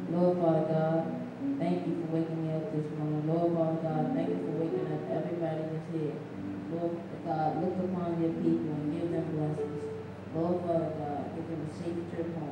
Lord Father God, thank you for waking me up this morning. Lord Father God, thank you for waking up everybody that's here. Lord God, look upon your people and give them blessings. Lord Father God, give them a safe trip home.